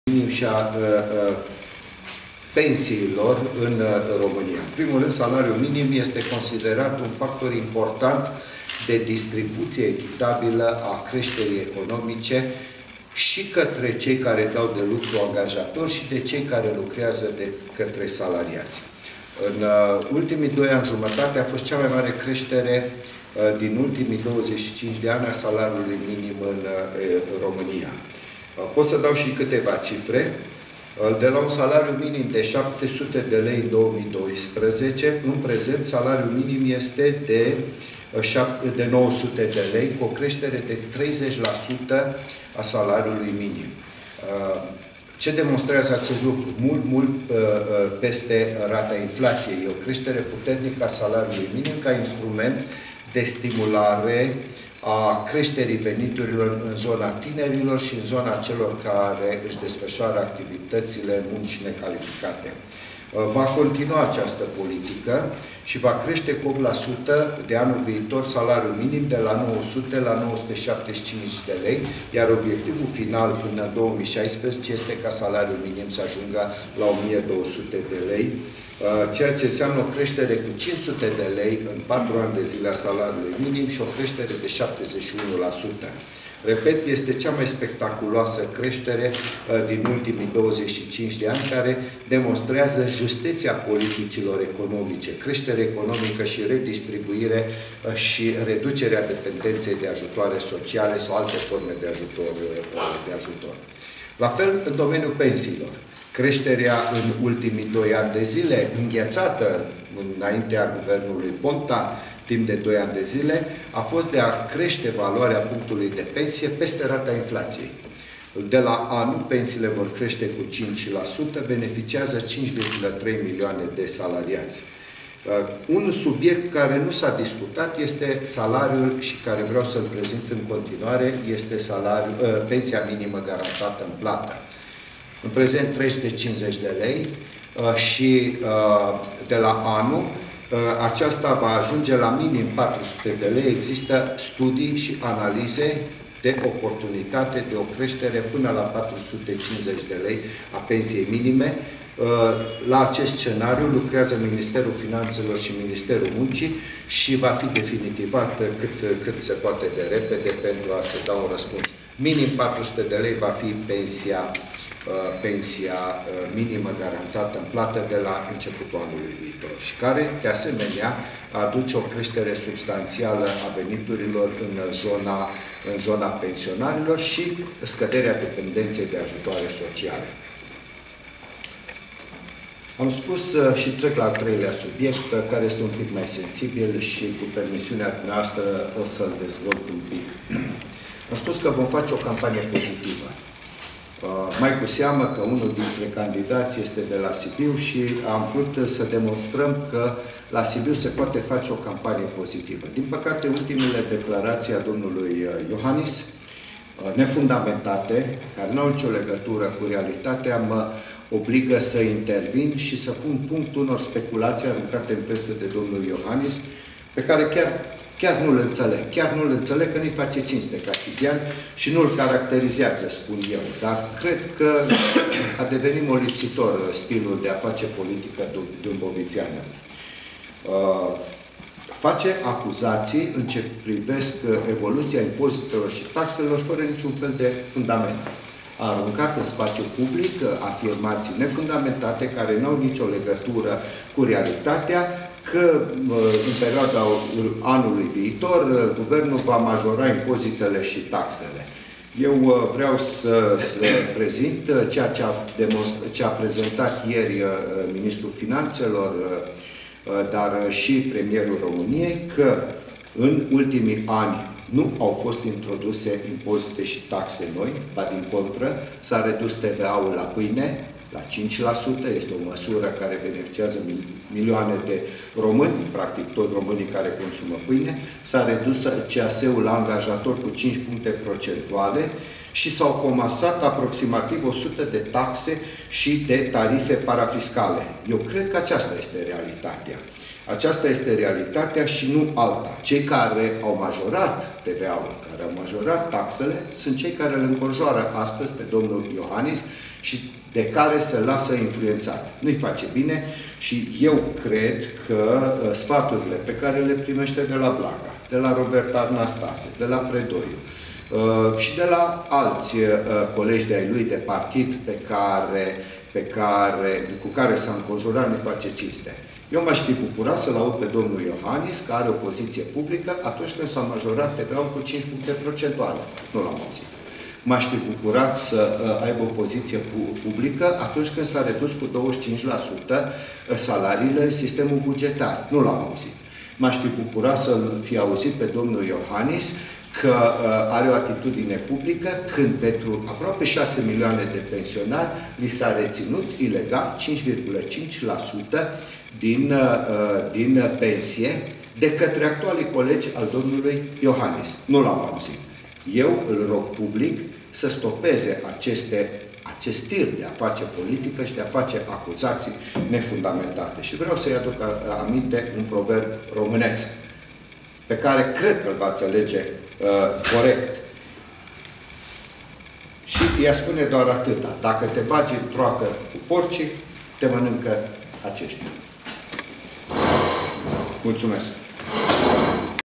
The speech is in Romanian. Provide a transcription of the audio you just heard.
minim și a pensiilor în România. În primul rând, salariul minim este considerat un factor important de distribuție echitabilă a creșterii economice și către cei care dau de lucru angajatori și de cei care lucrează de către salariați. În ultimii 2 ani jumătate a fost cea mai mare creștere din ultimii 25 de ani a salariului minim în România. Pot să dau și câteva cifre. De la un salariu minim de 700 de lei în 2012, în prezent salariul minim este de 900 de lei, cu o creștere de 30% a salariului minim. Ce demonstrează acest lucru? Mult peste rata inflației. E o creștere puternică a salariului minim ca instrument de stimulare a creșterii veniturilor în zona tinerilor și în zona celor care își desfășoară activitățile munci necalificate. Va continua această politică și va crește cu 8% de anul viitor salariul minim de la 900 la 975 de lei, iar obiectivul final până în 2016 este ca salariul minim să ajungă la 1200 de lei, ceea ce înseamnă o creștere cu 500 de lei în 4 ani de zile a salariului minim și o creștere de 71%. Repet, este cea mai spectaculoasă creștere din ultimii 25 de ani, care demonstrează justeția politicilor economice, creștere economică și redistribuire și reducerea dependenței de ajutoare sociale sau alte forme de ajutor. La fel, în domeniul pensiilor. Creșterea în ultimii 2 ani de zile, înghețată înaintea guvernului Ponta, timp de 2 ani de zile, a fost de a crește valoarea punctului de pensie peste rata inflației. De la anul, pensiile vor crește cu 5%, beneficiază 5,3 milioane de salariați. Un subiect care nu s-a discutat este salariul și care vreau să-l prezint în continuare, este pensia minimă garantată în plată. În prezent 350 de lei și de la anul aceasta va ajunge la minim 400 de lei. Există studii și analize de oportunitate de o creștere până la 450 de lei a pensiei minime. La acest scenariu lucrează Ministerul Finanțelor și Ministerul Muncii și va fi definitivat cât se poate de repede pentru a se da un răspuns. Minim 400 de lei va fi pensia minimă garantată în plată de la începutul anului viitor și care, de asemenea, aduce o creștere substanțială a veniturilor în zona pensionarilor și scăderea dependenței de ajutoare sociale. Am spus și trec la al 3-lea subiect, care este un pic mai sensibil și cu permisiunea noastră o să-l dezvolt un pic. Am spus că vom face o campanie pozitivă. Mai cu seamă că unul dintre candidați este de la Sibiu și am vrut să demonstrăm că la Sibiu se poate face o campanie pozitivă. Din păcate, ultimele declarații a domnului Iohannis, nefundamentate, care nu au nicio legătură cu realitatea, mă obligă să intervin și să pun punct unor speculații aruncate în presă de domnul Iohannis, pe care chiar nu-l înțeleg. Chiar nu-l înțeleg, că nu-i face cinste ca sibian și nu-l caracterizează, spun eu. Dar cred că a devenit molipsitor stilul de a face politică dâmbovițeană. Face acuzații în ce privesc evoluția impozitelor și taxelor fără niciun fel de fundament. A aruncat în spațiu public afirmații nefundamentate care nu au nicio legătură cu realitatea, că în perioada anului viitor guvernul va majora impozitele și taxele. Eu vreau să prezint ce a prezentat ieri Ministrul Finanțelor, dar și Premierul României, că în ultimii ani nu au fost introduse impozite și taxe noi, ba din contră, s-a redus TVA-ul la pâine la 5%, este o măsură care beneficiază milioane de români, practic toți românii care consumă pâine, s-a redus CAS-ul la angajator cu 5 puncte procentuale și s-au comasat aproximativ 100 de taxe și de tarife parafiscale. Eu cred că aceasta este realitatea. Aceasta este realitatea și nu alta. Cei care au majorat TVA-ul, care au majorat taxele, sunt cei care îl înconjoară astăzi pe domnul Iohannis și de care se lasă influențat. Nu-i face bine și eu cred că sfaturile pe care le primește de la Blaga, de la Robert Anastase, de la Predoiu și de la alți colegi de-ai lui de partid cu care s-a înconjurat, nu face cinste. Eu m-aș fi bucurat să-l aud pe domnul Iohannis, care are o poziție publică, atunci când s-a majorat TVA-ul cu 5 puncte procentuale. Nu l-am auzit. M-aș fi bucurat să aibă o poziție publică atunci când s-a redus cu 25% salariile în sistemul bugetar. Nu l-am auzit. M-aș fi bucurat să-l fi auzit pe domnul Iohannis că are o atitudine publică când pentru aproape 6 milioane de pensionari li s-a reținut ilegal 5,5% din pensie de către actualii colegi al domnului Iohannis. Nu l-am auzit. Eu îl rog public să stopeze acest stil de a face politică și de a face acuzații nefundamentate. Și vreau să-i aduc aminte un proverb românesc, pe care cred că îl va înțelege corect. Și ea spune doar atâta: dacă te bagi în troacă cu porcii, te mănâncă aceștia. Mulțumesc!